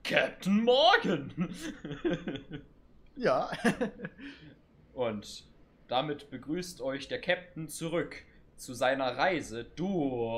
Captain Morgan! Ja. Und damit begrüßt euch der Captain zurück zu seiner Reise durch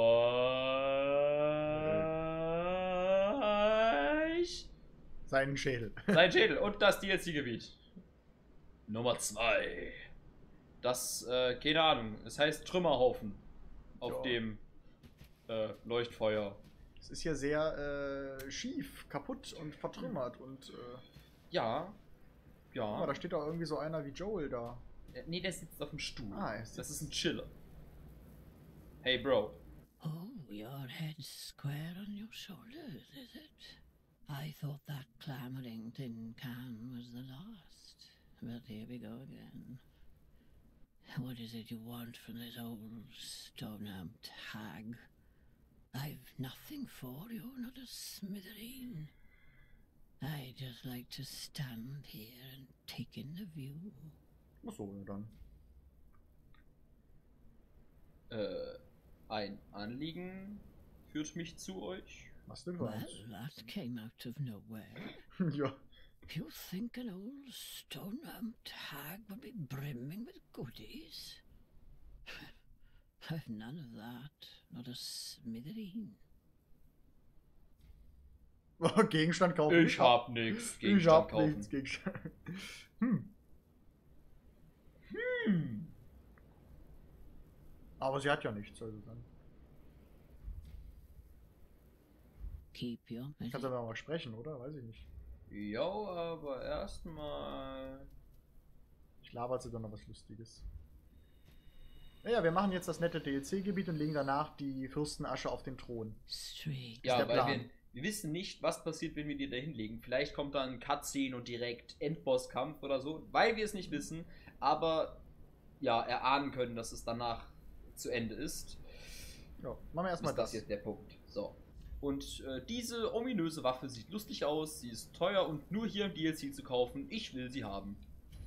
Seinen Schädel. sein Schädel und das DLC-Gebiet. Nummer 2. Das, keine Ahnung, es heißt Trümmerhaufen auf dem Leuchtfeuer. Es ist ja sehr schief, kaputt und vertrümmert und Ja. guck mal, Ja. da steht doch irgendwie so einer wie Joel da. Nee, der sitzt auf dem Stuhl. Ah, er sitzt- Das ist ein Chiller. Hey, Bro. Oh, your head's square on your shoulders, is it? I thought that clamoring tin can was the last. But here we go again. What is it you want from this old stone-amped hag? I've nothing for you, not a smithereen. I just like to stand here and take in the view. Achso, ja dann. Ein Anliegen führt mich zu euch. Was denn Well, sonst? that came out of nowhere. Ja. You think an old stone-amped hag would be brimming with goodies? I've none of that, not a smithereen. Gegenstand kaufen. Ich hab nix. Ich Gegenstand hab kaufen. nichts. Gegenstand. Aber sie hat ja nichts, also dann. Keep your Kannst du aber mal sprechen, oder? Weiß ich nicht. Jo, aber erstmal. Ich labert sie dann noch was Lustiges. Naja, wir machen jetzt das nette DLC-Gebiet und legen danach die Fürstenasche auf den Thron. Strange. Ja, der weil Plan. wir wissen nicht, was passiert, wenn wir die da hinlegen. Vielleicht kommt da ein Cutscene und direkt Endbosskampf oder so, weil wir es nicht wissen, aber ja, erahnen können, dass es danach zu Ende ist. Ja, machen wir erstmal Ist das das. jetzt der Punkt. So. Und diese ominöse Waffe sieht lustig aus, sie ist teuer und nur hier im DLC zu kaufen. Ich will sie haben.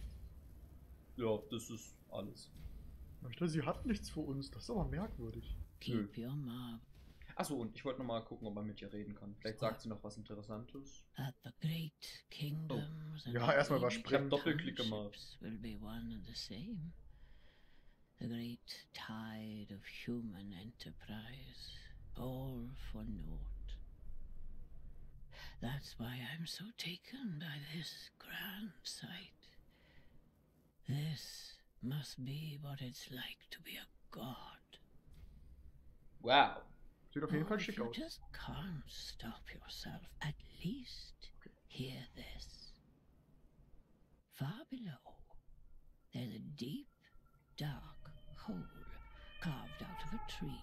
Ja, das ist alles. Ich dachte, sie hat nichts für uns. Das ist aber merkwürdig. Keep your mouth Achso, und ich wollte nochmal gucken, ob man mit ihr reden kann. Vielleicht sagt sie noch was Interessantes. at the great kingdoms and Ja, erstmal the überspringen. ancient Doppelklick gemacht. townships will be one and the same. The great tide of human enterprise, all for naught. That's why I'm so taken by this grand sight. This must be what it's like to be a god. Wow. Sieht auf jeden Oh, Fall if schick you aus. just can't stop yourself, at least hear this. Far below, there's a deep, dark hole carved out of a tree.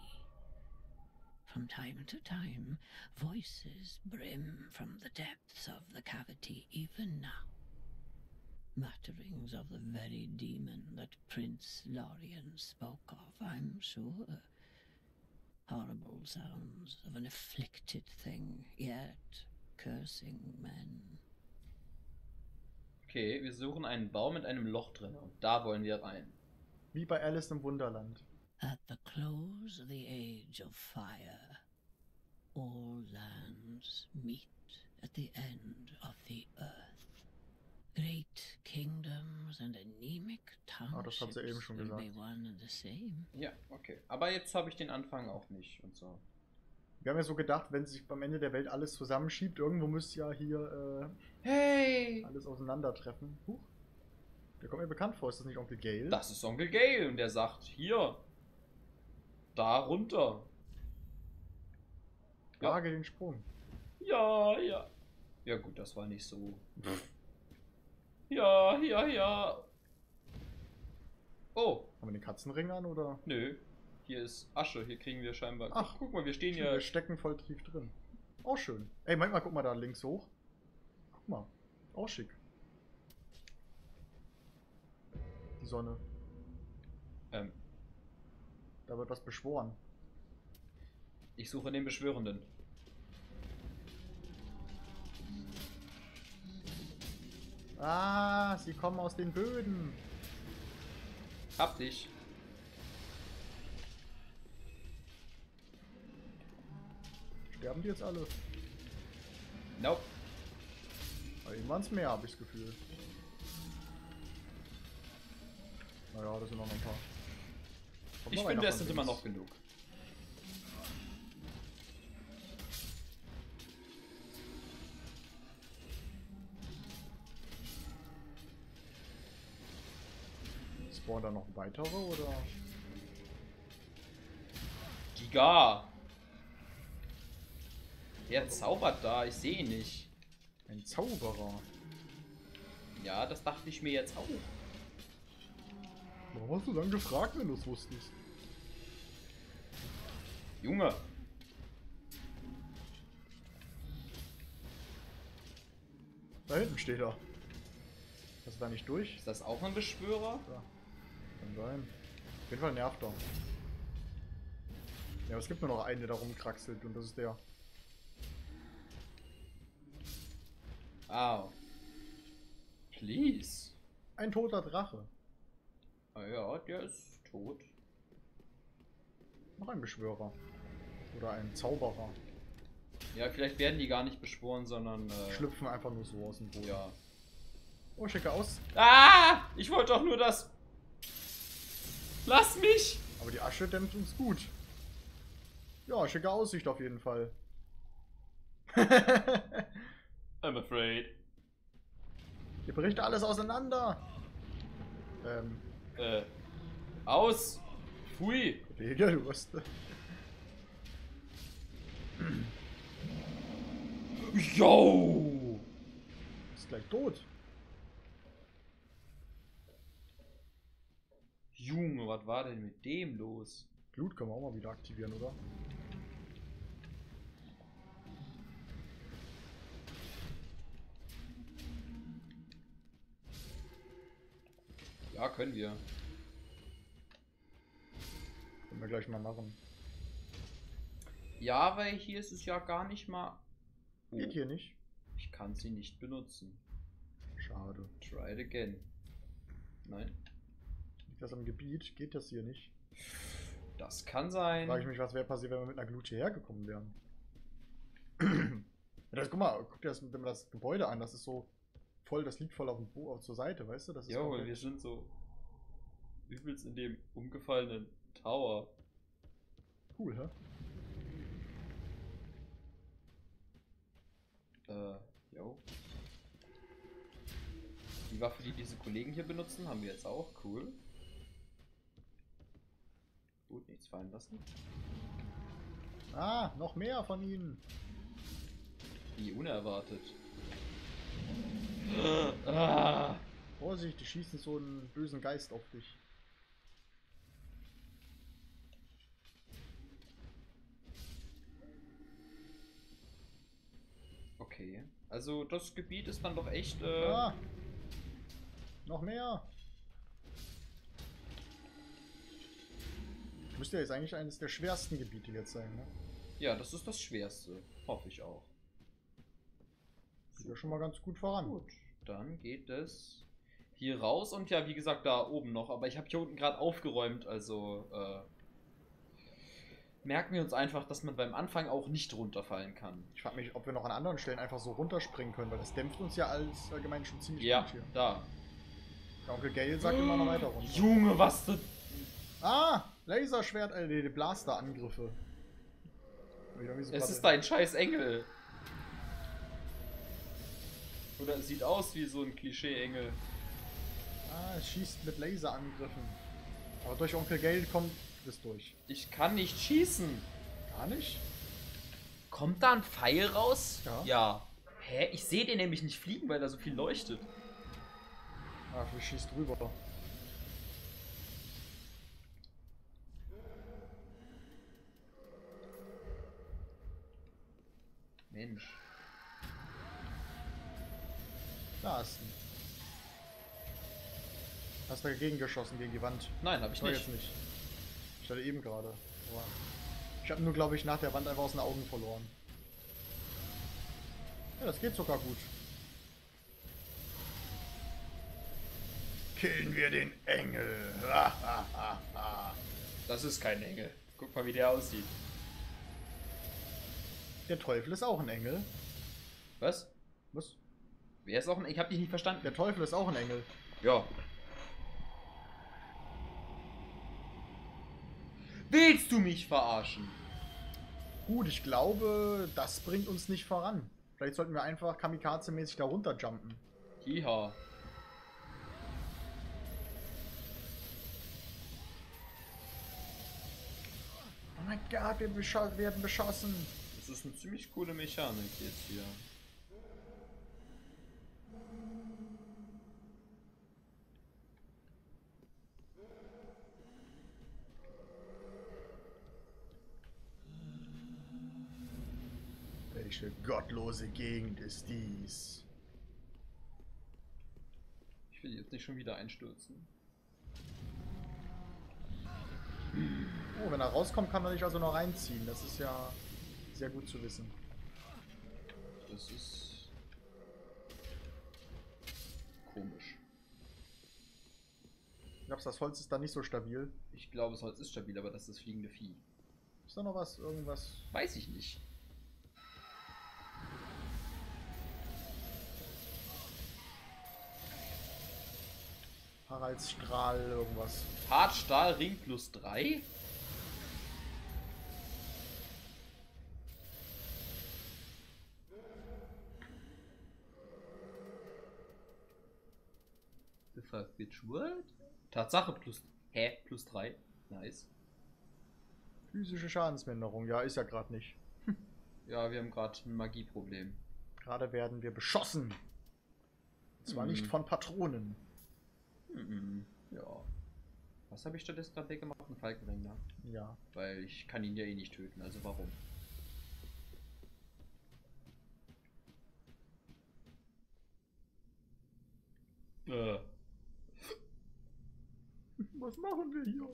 From time to time, voices brim from the depths of the cavity, even now. Mutterings of the very demon that Prince Lorien spoke of, I'm sure. Horrible sounds of an afflicted thing, yet cursing men. Okay, wir suchen einen Baum mit einem Loch drin und da wollen wir rein. Wie bei Alice im Wunderland. At the close of the age of fire, all lands meet at the end of the earth. Great kingdoms and anemic das hat sie eben townships schon will gesagt. be one and the same. Ja, okay. Aber jetzt habe ich den Anfang auch nicht und so. Wir haben ja so gedacht, wenn sich beim Ende der Welt alles zusammenschiebt, irgendwo müsste ja hier Hey! alles auseinandertreffen. Huch. Der kommt mir bekannt vor. Ist das nicht Onkel Gale? Das ist Onkel Gale und der sagt, hier, da runter. Wage den Sprung. Ja, ja. Ja gut, das war nicht so. Ja, ja, ja. Oh, Haben wir den Katzenring an, oder? nö. Hier ist Asche, hier kriegen wir scheinbar... Ach, guck mal, wir stehen Wir hier... stecken voll tief drin. Auch schön. Ey, manchmal guck mal da links hoch. Guck mal. Auch schick. Die Sonne. Da wird was beschworen. Ich suche den Beschwörenden. Ah, sie kommen aus den Böden. Hab dich. Sterben die jetzt alle? Nope. Bei ihm waren es mehr, habe ich das Gefühl. Naja, das sind noch ein paar. Kommt Ich noch finde, einer es von sind immer links. noch genug. Spawnen da noch weitere oder? Giga! Der zaubert da, ich sehe ihn nicht. Ein Zauberer. Ja, das dachte ich mir jetzt auch. Warum hast du dann gefragt, wenn du es wusstest? Junge! Da hinten steht er. Hast du da nicht durch? Ist das auch ein Beschwörer? Ja. Kann sein. Auf jeden Fall nervt er. Ja, aber es gibt nur noch einen, der da rumkraxelt und das ist der. Au. Please. Ein toter Drache. Ah ja, der ist tot. Noch ein Beschwörer. Oder ein Zauberer. Ja, vielleicht werden die gar nicht beschworen, sondern. Schlüpfen einfach nur so aus dem Boden. Ja. Oh, schicke aus. Ah! Ich wollte doch nur das. Lass mich! Aber die Asche dämmt uns gut. Ja, schicke Aussicht auf jeden Fall. I'm afraid. Ihr bricht alles auseinander. Aus! Pfui! Kollege, du hast. Yo! Ist gleich tot. Junge, was war denn mit dem los? Blut können wir auch mal wieder aktivieren, oder? Ja, können wir. Können wir gleich mal machen. Ja, weil hier ist es ja gar nicht mal. Oh, Geht hier nicht. ich kann sie nicht benutzen. Schade. Try it again. Nein. Liegt das am Gebiet? Geht das hier nicht? Das kann sein. Frage ich mich, was wäre passiert, wenn wir mit einer Glut hierher gekommen wären. Das, guck mal, guck dir das Gebäude an, das ist so voll, das liegt voll auf dem zur Seite, weißt du? Das ist Jo, komplett- wir sind so übelst in dem umgefallenen Tower. cool, hä? Jo. Die Waffe, die diese Kollegen hier benutzen, haben wir jetzt auch. Cool. Gut, nichts fallen lassen. Ah, noch mehr von ihnen. Wie unerwartet. Ah. Vorsicht, die schießen so einen bösen Geist auf dich. Okay. Also das Gebiet ist dann doch echt. Ah, noch mehr. Müsste ja jetzt eigentlich eines der schwersten Gebiete jetzt sein, ne? Ja, das ist das Schwerste. Hoffe ich auch. Geht ja schon mal ganz gut voran. Gut, dann geht es hier raus und ja, wie gesagt, da oben noch. Aber ich habe hier unten gerade aufgeräumt, also merken wir uns einfach, dass man beim Anfang auch nicht runterfallen kann. Ich frage mich, ob wir noch an anderen Stellen einfach so runterspringen können, weil das dämpft uns ja alles allgemein schon ziemlich Ja, gut hier. da. Der Onkel Gale sagt immer noch weiter runter. Junge, was du... Ah, Laserschwert, die Blaster-Angriffe. Es ist dein scheiß Engel. Oder es sieht aus wie so ein Klischee-Engel. Ah, es schießt mit Laserangriffen. Aber durch Onkel Gale kommt es durch. Ich kann nicht schießen. Gar nicht? Kommt da ein Pfeil raus? Ja. Ja. Hä? Ich sehe den nämlich nicht fliegen, weil da so viel leuchtet. Ah, du schießt drüber. Mensch. Da ist ein. Hast du dagegen geschossen, gegen die Wand? Nein, habe ich War nicht. jetzt nicht. Ich hatte eben gerade. Aber ich habe nur, glaube ich, nach der Wand einfach aus den Augen verloren. Ja, das geht sogar gut. Killen wir den Engel. Das ist kein Engel. Guck mal, wie der aussieht. Der Teufel ist auch ein Engel. Was? Was? Wer ist auch ein... Ich hab dich nicht verstanden. Der Teufel ist auch ein Engel. Ja. Willst du mich verarschen? Gut, ich glaube, das bringt uns nicht voran. Vielleicht sollten wir einfach Kamikaze-mäßig da runterjumpen. Hiha. Oh mein Gott, wir werden beschossen. Das ist eine ziemlich coole Mechanik jetzt hier. Welche gottlose Gegend ist dies? Ich will jetzt nicht schon wieder einstürzen. Oh, wenn er rauskommt, kann er dich also noch reinziehen. Das ist ja sehr gut zu wissen. Das ist komisch. Ich glaube, das Holz ist da nicht so stabil. Ich glaube, das Holz ist stabil, aber das ist das fliegende Vieh. Ist da noch was? Irgendwas? Weiß ich nicht. Haraldsstrahl, irgendwas. Hartstahl, Ring plus 3? The fuck, which word? Tatsache plus... Hä? Plus 3? Nice. Physische Schadensminderung. Ja, ist ja gerade nicht. Ja, wir haben gerade ein Magieproblem. Gerade werden wir beschossen. Und zwar nicht von Patronen. Ja. Was habe ich stattdessen gerade weggemacht? Ein Falkenrinder. Ja. Weil ich kann ihn ja eh nicht töten, also warum? Was machen wir hier?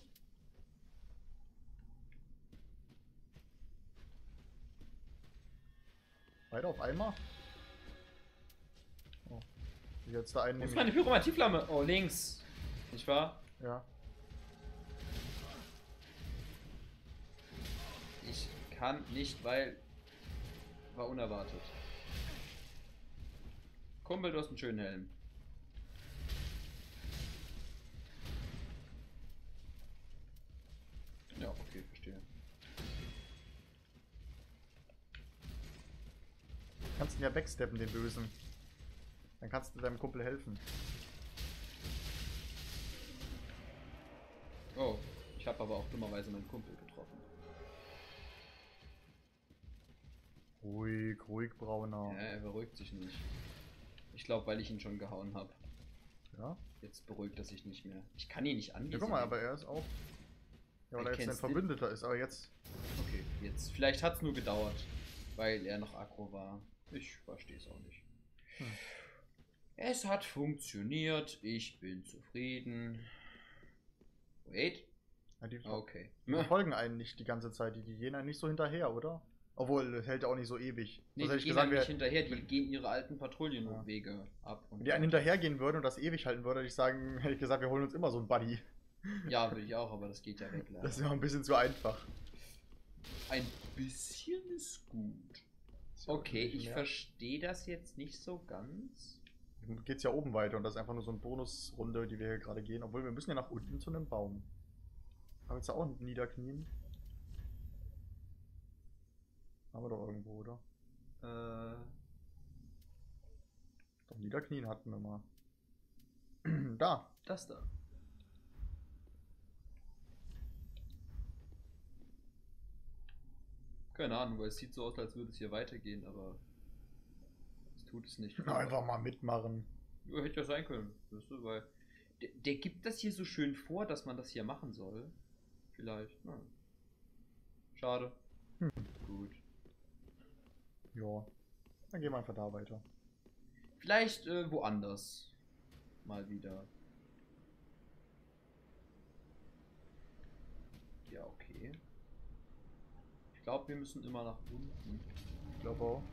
Beide auf einmal? Oh. Jetzt da einen. Wo ist meine Pyromantieflamme? Oh, links. Nicht wahr? Ja. Ich kann nicht, weil... War unerwartet. Kumpel, du hast einen schönen Helm. Ja, okay, verstehe. Kannst ihn ja backsteppen, den Bösen. Dann kannst du deinem Kumpel helfen. Oh, ich habe aber auch dummerweise meinen Kumpel getroffen. Ruhig, ruhig, Brauner. Ja, er beruhigt sich nicht. Ich glaube, weil ich ihn schon gehauen habe. Ja? Jetzt beruhigt er sich nicht mehr. Ich kann ihn nicht angehen. Ja, guck mal, aber er ist auch. Ja, weil er jetzt ein Verbündeter ist, aber jetzt. Okay, jetzt. Vielleicht hat es nur gedauert, weil er noch aggro war. Ich verstehe es auch nicht. Es hat funktioniert. Ich bin zufrieden. Wait. Ja, die Okay. verfolgen einen nicht die ganze Zeit. Die gehen einen nicht so hinterher, oder? Obwohl, das hält auch nicht so ewig. Nee, Was hätte die ich gehen gesagt, einem nicht hinterher, die gehen ihre alten Patrouillenwege ab. Und wenn die einen hinterhergehen würden und das ewig halten würde, hätte ich gesagt, wir holen uns immer so einen Buddy. ja, würde ich auch, aber das geht ja weg. Leider. Das ist ja ein bisschen zu einfach. Ein bisschen ist gut. Okay, ich verstehe das jetzt nicht so ganz. Dann geht's ja oben weiter und das ist einfach nur so eine Bonusrunde, die wir hier gerade gehen. Obwohl, wir müssen ja nach unten zu einem Baum. Aber jetzt auch niederknien. Haben wir doch irgendwo, oder? Doch, niederknien hatten wir mal. Da. Das da. Keine Ahnung, weil es sieht so aus, als würde es hier weitergehen, aber es tut es nicht. Einfach mal mitmachen. Ja, hätte ja sein können, weißt du, weil der gibt das hier so schön vor, dass man das hier machen soll. Vielleicht. Schade. Gut. Ja. Dann gehen wir einfach da weiter. Vielleicht woanders. Mal wieder. Ja, okay. Ich glaube, wir müssen immer nach unten. Ich glaube auch.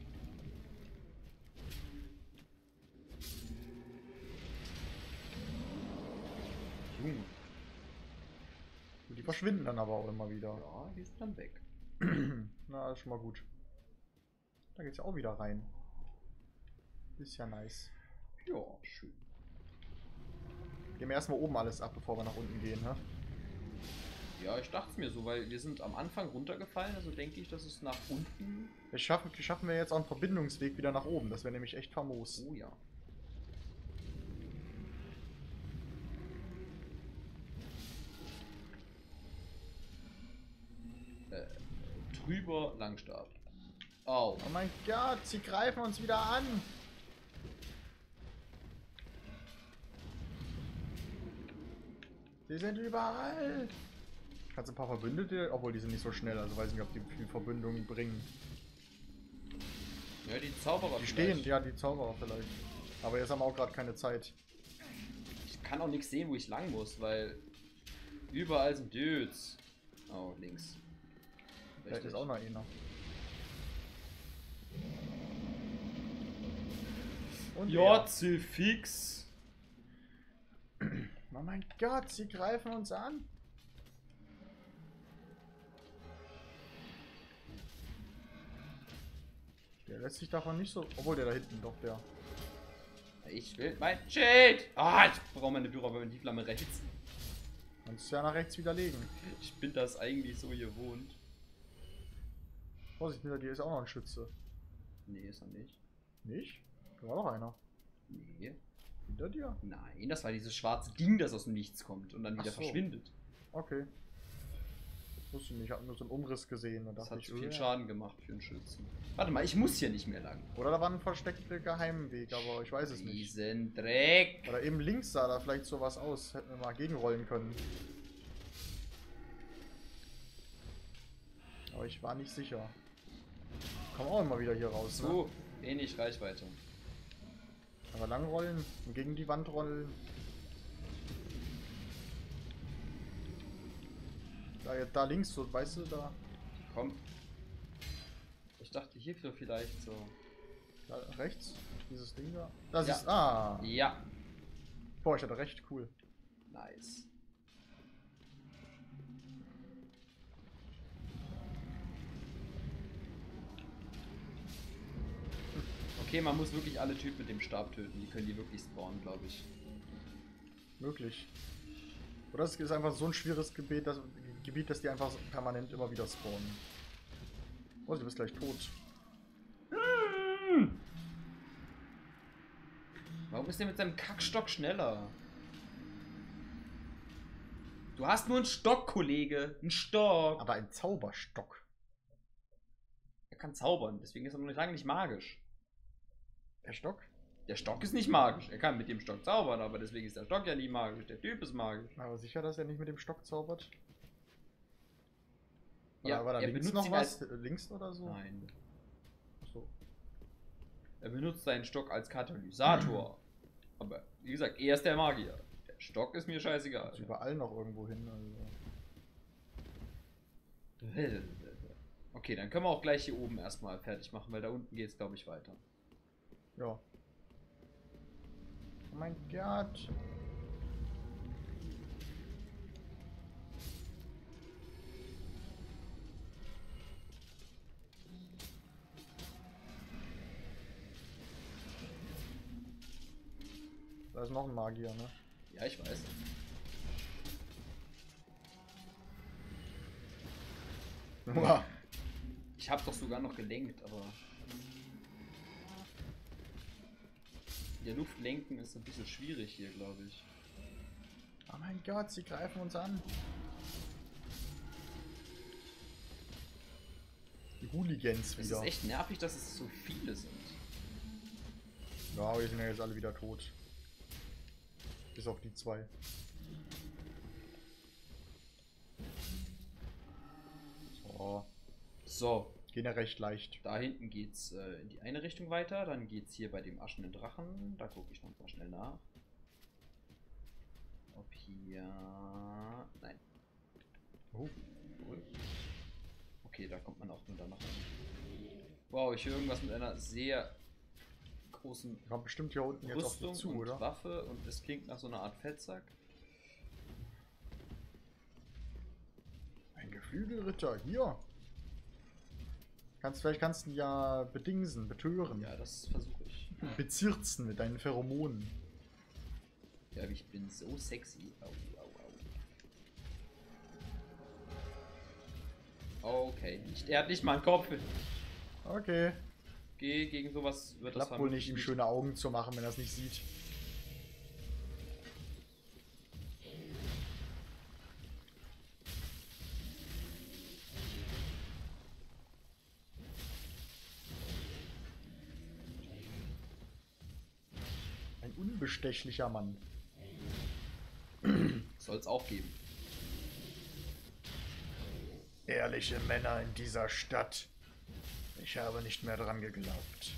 Junge. Die verschwinden dann aber auch immer wieder. Ja, die sind dann weg. Na, ist schon mal gut. Da geht's ja auch wieder rein. Ist ja nice. Ja, schön. Gehen wir erstmal oben alles ab, bevor wir nach unten gehen, ne? Ja, ich dachte es mir so, weil wir sind am Anfang runtergefallen, also denke ich, dass es nach unten... Schaffen wir jetzt auch einen Verbindungsweg wieder nach oben. Das wäre nämlich echt famos. Oh ja. Trüber Langstab. Au. Oh mein Gott, sie greifen uns wieder an. Sie sind überall. Kannst du ein paar Verbündete, obwohl die sind nicht so schnell, also weiß nicht, ob die viel Verbündungen bringen. Ja, die Zauberer Die vielleicht. stehen, ja, die Zauberer vielleicht. Aber jetzt haben wir auch gerade keine Zeit. Ich kann auch nichts sehen, wo ich lang muss, weil überall sind Dudes. Oh, links. Vielleicht ist auch noch einer. Und Ja, fix. oh mein Gott, sie greifen uns an. Der lässt sich davon nicht so... Obwohl, der da hinten doch, der... Ich will mein Schild. Ah, ich brauche meine Büro, aber die Flamme rechts. Kannst du ja nach rechts widerlegen. Ich bin das eigentlich so gewohnt. Vorsicht, hinter dir ist auch noch ein Schütze. Nee, ist er nicht. Nicht? Da war noch einer. Nee. Hinter dir? Nein, das war dieses schwarze Ding, das aus dem Nichts kommt und dann wieder Ach so. verschwindet. Okay. Wusste nicht, ich habe nur so einen Umriss gesehen und Das dachte hat ich, zu viel ja. Schaden gemacht für einen Schützen. Warte mal, ich muss hier nicht mehr lang. Oder da war ein versteckter Geheimweg, aber ich weiß es nicht. Diesen Dreck. Oder eben links sah da vielleicht sowas aus. Hätten wir mal gegenrollen können. Aber ich war nicht sicher. Komm auch immer wieder hier raus, So, wenig Reichweite. ne? Aber lang rollen und gegen die Wand rollen. Da links, so, weißt du, da Komm. Ich dachte hier vielleicht so. rechts, dieses Ding da. Das Ja. ist, ah. Ja. Boah, ich hatte recht, cool. Nice. Okay, man muss wirklich alle Typen mit dem Stab töten. Die können die wirklich spawnen, glaube ich. Möglich. Oder es ist einfach so ein schwieriges Gebiet, dass die einfach permanent immer wieder spawnen. Oh, du bist gleich tot. Warum ist der mit seinem Kackstock schneller? Du hast nur einen Stock, Kollege. Einen Stock. Aber ein Zauberstock. Er kann zaubern, deswegen ist er noch lange nicht magisch. Der Stock? Der Stock ist nicht magisch. Er kann mit dem Stock zaubern, aber deswegen ist der Stock ja nicht magisch. Der Typ ist magisch. Aber sicher, dass er nicht mit dem Stock zaubert? Ja, Oder war da er links benutzt noch ihn was? als... Links oder so? Nein. So. Er benutzt seinen Stock als Katalysator. Aber wie gesagt, er ist der Magier. Der Stock ist mir scheißegal. Ist überall noch irgendwo hin. Also. Okay, dann können wir auch gleich hier oben erstmal fertig machen, weil da unten geht es, glaube ich, weiter. Ja. Oh mein Gott. Da ist noch ein Magier, ne? Ja, ich weiß. Uah. Ich habe doch sogar noch gelenkt, aber... In der Luft lenken ist ein bisschen schwierig hier, glaube ich. Oh mein Gott, sie greifen uns an. Die Hooligans Es wieder. ist echt nervig, dass es so viele sind. Ja, aber die sind ja jetzt alle wieder tot. Bis auf die zwei. So. So, Gehen ja recht leicht. da hinten geht's in die eine Richtung weiter, dann geht's hier bei dem aschenden Drachen, da gucke ich noch mal schnell nach. Ob hier... Nein. Oh. Okay, da kommt man auch nur danach. Wow, ich höre irgendwas mit einer sehr großen Kommt bestimmt hier unten jetzt auf Rüstung die zu, und oder? Waffe und es klingt nach so einer Art Fettsack. Ein Geflügelritter, hier. Vielleicht kannst du ihn ja bedingsen, betören. Ja, das versuche ich. Bezirzen mit deinen Pheromonen. Ja, ich bin so sexy. Au, au, au. Okay, er hat nicht mal einen Kopf. Okay. Geh gegen sowas wird das Klappt wohl nicht, ihm schöne Augen zu machen, wenn er es nicht sieht. Ein unbestechlicher Mann. Soll es auch geben. Ehrliche Männer in dieser Stadt. Ich habe nicht mehr dran geglaubt.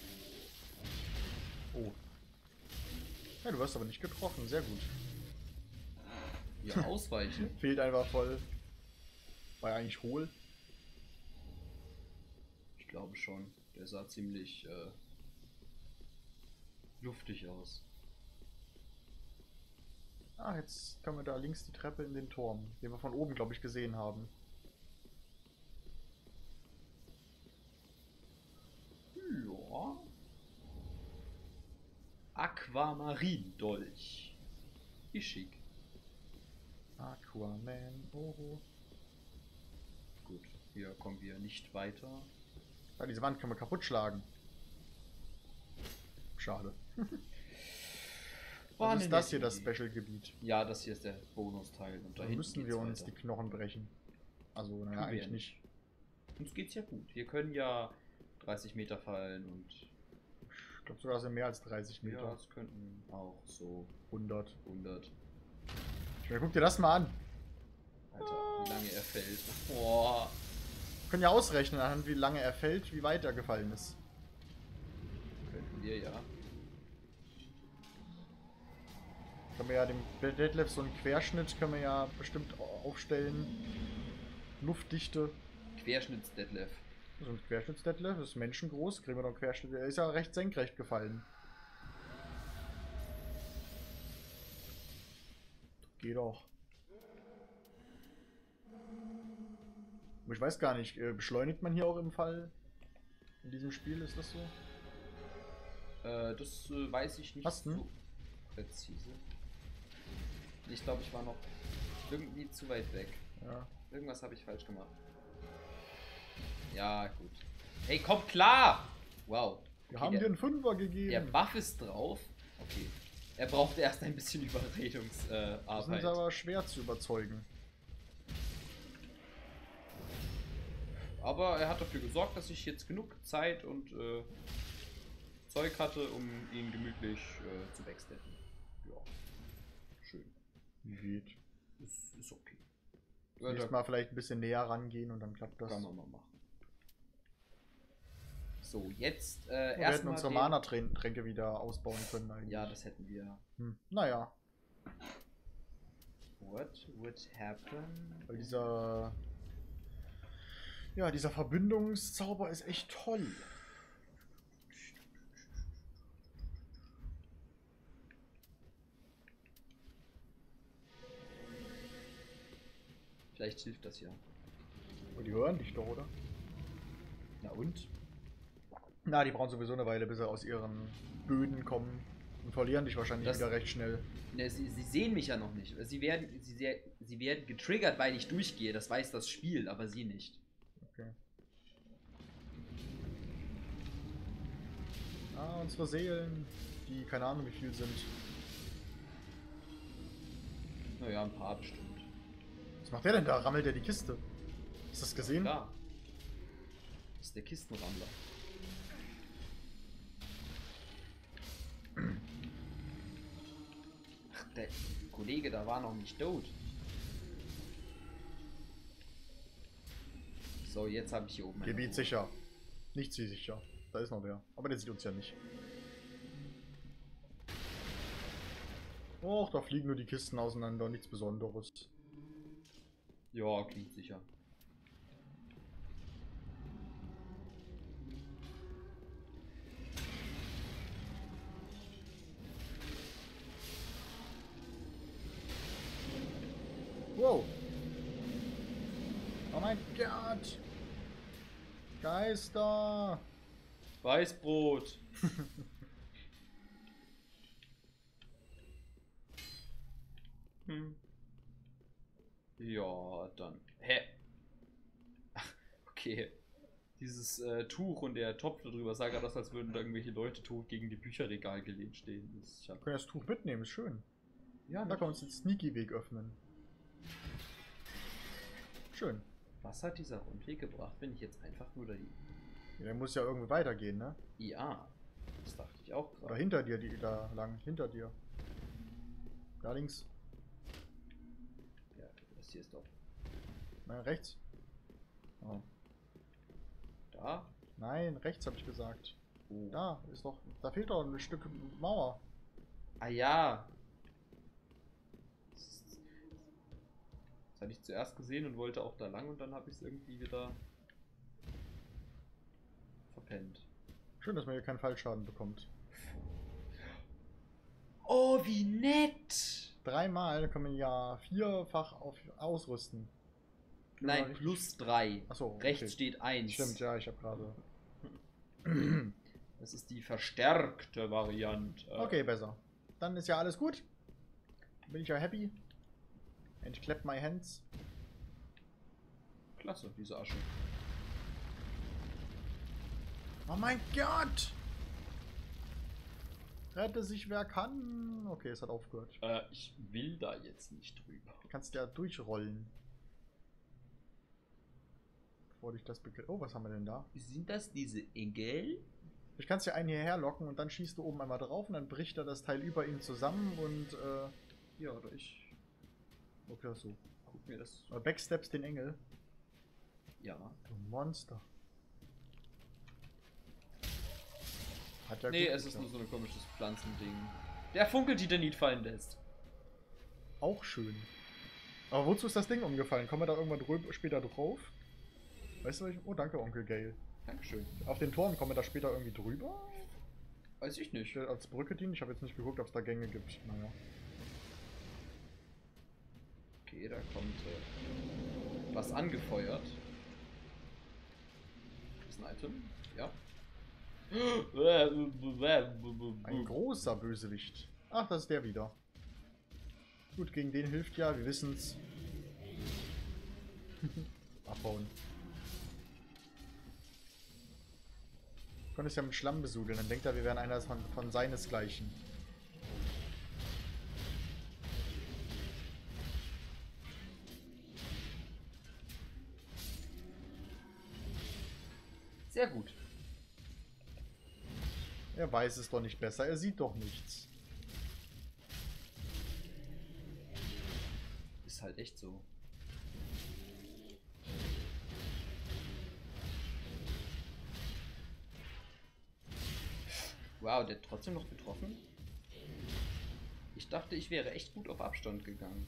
Oh. Ja, du wirst aber nicht getroffen. Sehr gut. Ja, ausweichen. Fehlt einfach voll. War ja eigentlich hohl. Ich glaube schon. Der sah ziemlich luftig aus. Ah, jetzt können wir da links die Treppe in den Turm, den wir von oben, glaube ich, gesehen haben. Ja. Aquamarindolch. Wie schick. Aquaman, oh. Gut, hier kommen wir nicht weiter. Ja, diese Wand können wir kaputt schlagen. Schade. Was ist das hier, das Special-Gebiet? Ja, das hier ist der Bonusteil. Und Da müssen wir uns die Knochen brechen. Also, naja, eigentlich nicht. Uns geht's ja gut. Wir können ja 30 Meter fallen und... Ich glaube sogar, das sind mehr als 30 Meter. Ja, das könnten auch so 100. 100. Guck dir das mal an. Alter, wie lange er fällt. Boah. Wir können ja ausrechnen, anhand wie lange er fällt, wie weit er gefallen ist. Könnten wir ja. Können wir ja dem Detlef so einen Querschnitt können wir ja bestimmt aufstellen. Luftdichte. Querschnitts-Detlef. So ein Querschnitts-Detlef ist menschengroß. Kriegen wir noch einen Querschnitt. Er ist ja recht senkrecht gefallen. Geht doch. Aber ich weiß gar nicht, beschleunigt man hier auch im Fall? In diesem Spiel ist das so? Das weiß ich nicht so präzise. Ich glaube, ich war noch irgendwie zu weit weg. Ja. Irgendwas habe ich falsch gemacht. Ja, gut. Hey, komm klar! Wow. Wir haben dir einen Fünfer gegeben. Der Buff ist drauf. Okay. Er braucht erst ein bisschen Überredungsarbeit. Das ist aber schwer zu überzeugen. Aber er hat dafür gesorgt, dass ich jetzt genug Zeit und Zeug hatte, um ihn gemütlich zu backsteppen. Ja. Schön. Geht. Ist okay. Nächstes Mal vielleicht ein bisschen näher rangehen und dann klappt das. Kann man mal machen. So, jetzt wir erstmal. hätten unsere Mana-Tränke wieder ausbauen können eigentlich. Ja, das hätten wir. Naja. What would happen? Weil dieser. Ja, dieser Verbündungszauber ist echt toll. Vielleicht hilft das ja. Und die hören dich doch, oder? Na und? Na, die brauchen sowieso eine Weile, bis sie aus ihren Böden kommen. Und verlieren dich wahrscheinlich wieder recht schnell. Ne, sie sehen mich ja noch nicht. Sie werden getriggert, weil ich durchgehe. Das weiß das Spiel, aber sie nicht. Okay. Ah, unsere Seelen, die keine Ahnung wie viel sind. Naja, ein paar bestimmt. Was macht der denn da? Rammelt der die Kiste? Hast du das gesehen? Ja. Das ist der Kistenrammler. Ach, der Kollege da war noch nicht tot. So, jetzt habe ich hier oben. Gebiet sicher. Nicht sie sicher. Da ist noch wer. Aber der sieht uns ja nicht. Och, da fliegen nur die Kisten auseinander. Nichts Besonderes. Ja, klingt sicher. Wow. Oh mein Gott. Geister. Weißbrot. dieses Tuch und der Topf darüber sah gerade aus, als würden da irgendwelche Leute tot gegen die Bücherregal gelehnt stehen. Wir können das Tuch mitnehmen, ist schön. Ja, Da können wir uns den Sneaky-Weg öffnen. Schön. Was hat dieser Rundweg gebracht, wenn ich jetzt einfach nur dahin... Ja, der muss ja irgendwie weitergehen, ne? Ja, das dachte ich auch Oder gerade. hinter dir, da lang. Hinter dir. Da links. Ja, das hier ist doch... Nein, rechts. Oh. Da? Nein, rechts habe ich gesagt. Oh. Da ist doch. Da fehlt doch ein Stück Mauer. Ah ja. Das hatte ich zuerst gesehen und wollte auch da lang und dann habe ich es irgendwie wieder verpennt. Schön, dass man hier keinen Fallschaden bekommt. Oh, wie nett! 3-mal, dann kann man ja 4-fach ausrüsten. Nein, plus 3. Achso, okay. Rechts steht 1. Stimmt, ja, ich habe gerade. Das ist die verstärkte Variante. Okay, besser. Dann ist ja alles gut. Bin ich ja happy. And clap my hands. Klasse, diese Asche. Oh mein Gott! Rette sich wer kann. Okay, es hat aufgehört. Ich will da jetzt nicht drüber. Du kannst ja durchrollen. Bevor dich das Oh, was haben wir denn da? Sind das diese Engel? Ich kannst ja einen hierher locken und dann schießt du oben einmal drauf und dann bricht er das Teil über ihn zusammen und Ja, oder ich okay, so. guck mir das. Backsteps den Engel. Ja. Du Monster. Hat ja Nee, gut es ist geklappt. nur so ein komisches Pflanzending. Der Funkeltitanit fallen lässt. Auch schön. Aber wozu ist das Ding umgefallen? Kommen wir da irgendwann später drauf? Weißt du, was ich... Oh, danke, Onkel Gale. Dankeschön. Auf den Turm kommen wir da später irgendwie drüber? Weiß ich nicht. Der als Brücke dient? Ich habe jetzt nicht geguckt, ob es da Gänge gibt. Naja. Okay, da kommt was angefeuert. Ist ein Item? Ja. Ein großer Bösewicht. Ach, das ist der wieder. Gut, gegen den hilft ja, wir wissen's. Abbauen. Wir können es ja mit Schlamm besudeln, dann denkt er, wir wären einer von seinesgleichen. Sehr gut. Er weiß es doch nicht besser, er sieht doch nichts. Ist halt echt so. Wow, der hat trotzdem noch getroffen? Ich dachte, ich wäre echt gut auf Abstand gegangen.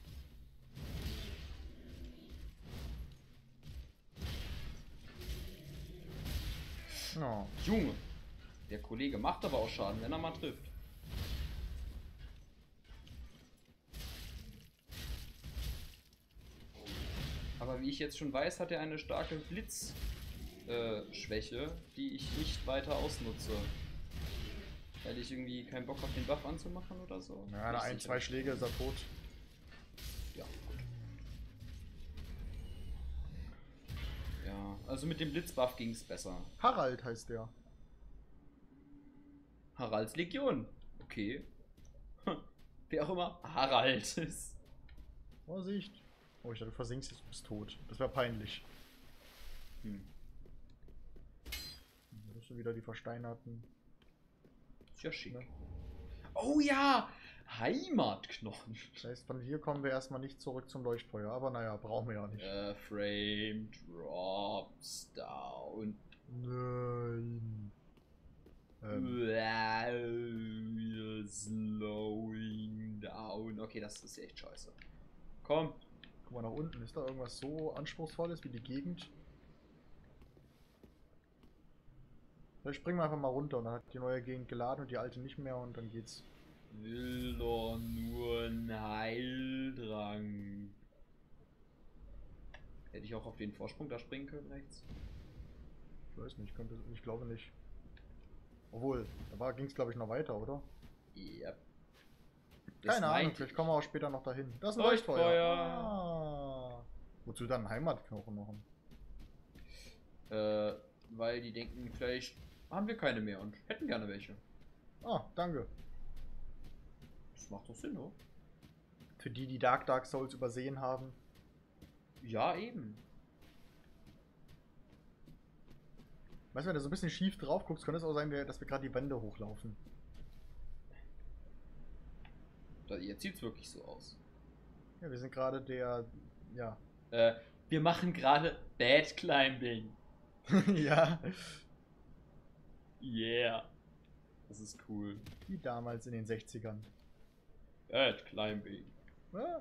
Oh. Junge, der Kollege macht aber auch Schaden, wenn er mal trifft. Aber wie ich jetzt schon weiß, hat er eine starke Blitz-Schwäche, die ich nicht weiter ausnutze. Weil ich irgendwie keinen Bock habe, den Buff anzumachen oder so. Ja, nach Nicht 1-2 sicher. Schläge ist er tot. Ja, gut. Ja, also mit dem Blitzbuff ging es besser. Harald heißt der. Haralds Legion. Okay. Wer auch immer Harald ist. Vorsicht. Oh, ich dachte, du versinkst jetzt, du bist tot. Das wäre peinlich. Hm. Das sind wieder die versteinerten. Ist ja schick. Ne? Oh ja! Heimatknochen. Das heißt, von hier kommen wir erstmal nicht zurück zum Leuchtfeuer. Aber naja, brauchen wir ja nicht. Frame drops down. Nein. We're slowing down. Okay, das ist echt scheiße. Komm. Guck mal nach unten. Ist da irgendwas so anspruchsvolles wie die Gegend? Vielleicht springen wir einfach mal runter und dann hat die neue Gegend geladen und die alte nicht mehr und dann geht's. Will doch nur ein Heildrang. Hätte ich auch auf den Vorsprung da springen können rechts? Ich weiß nicht, ich glaube nicht. Obwohl, da ging es glaube ich noch weiter, oder? Ja. Keine Ahnung, vielleicht kommen wir auch später noch dahin. Das ist ein Leuchtfeuer. Leuchtfeuer. Ah. Wozu dann einen Heimatknochen machen? weil die denken, vielleicht haben wir keine mehr und hätten gerne welche. Ah, danke. Das macht doch Sinn, oder? Für die, die Dark Souls übersehen haben. Ja, eben. Weißt du, wenn du so ein bisschen schief drauf guckst, könnte es auch sein, dass wir gerade die Wände hochlaufen. Jetzt sieht's wirklich so aus. Ja, wir sind gerade der... Ja. Wir machen gerade Bad Climbing. Ja. Yeah. Das ist cool. Wie damals in den 60ern. Bad Climbing. Ja.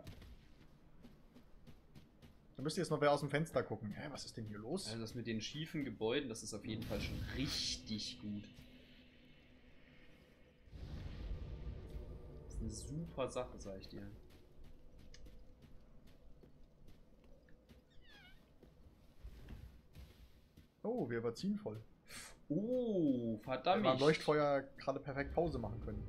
Da müsste jetzt noch wer aus dem Fenster gucken. Hä, was ist denn hier los? Also das mit den schiefen Gebäuden, das ist auf jeden Fall schon richtig gut. Das ist eine super Sache, sag ich dir. Oh, wir überziehen voll. Oh, verdammt. Wir haben Leuchtfeuer gerade perfekt Pause machen können.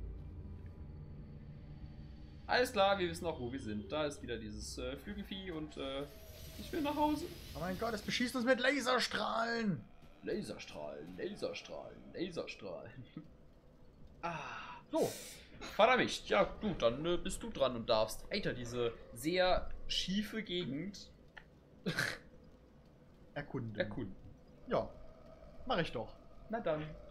Alles klar, wir wissen auch, wo wir sind. Da ist wieder dieses Flügelvieh und ich will nach Hause. Oh mein Gott, es beschießt uns mit Laserstrahlen! Laserstrahlen, Laserstrahlen, Laserstrahlen. Ah. So. Verdammt. Ja, gut, dann bist du dran und darfst weiter diese sehr schiefe Gegend Erkunden. erkunden. Ja, mach ich doch. Na dann.